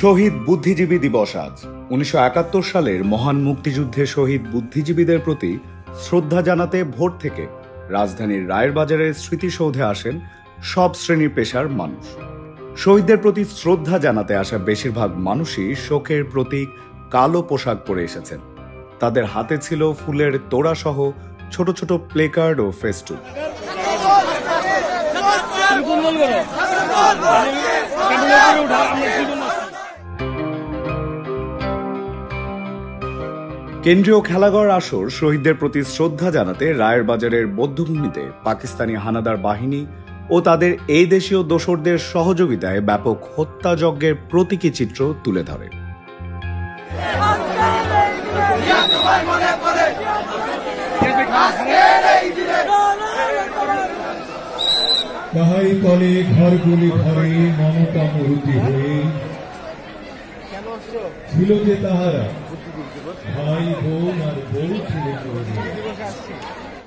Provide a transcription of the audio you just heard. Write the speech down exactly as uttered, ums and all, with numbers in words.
শহীদ বুদ্ধিজীবী দিবস আজ। উনিশশো একাত্তর সালের মহান মুক্তিযুদ্ধে শহীদ বুদ্ধিজীবীদের প্রতি শ্রদ্ধা জানাতে ভোর থেকে রাজধানীর রায়ের বাজারের স্মৃতিসৌধে আসেন সব শ্রেণী পেশার মানুষ। শহীদদের প্রতি শ্রদ্ধা জানাতে আসা বেশিরভাগ মানুষই শোকের প্রতীক কালো পোশাক পরে এসেছেন। তাদের হাতে ছিল ফুলের তোড়া সহ ছোট ছোট প্লেকার্ড ও ফেস্টুন। কেন্দ্রীয় খেলাঘর আসর শহীদদের প্রতি শ্রদ্ধা জানাতে রায়ের বাজারের বধ্যভূমিতে পাকিস্তানি হানাদার বাহিনী ও তাদের এই দেশীয় দোসরদের সহযোগিতায় ব্যাপক হত্যাযজ্ঞের প্রতীকী চিত্র তুলে ধরে। তাহাই তলে ঘরগুলি ঘরে মমতা মূর্তি হয়ে ছিল যে তাহারা ভাই বোন আর বউ ছিল।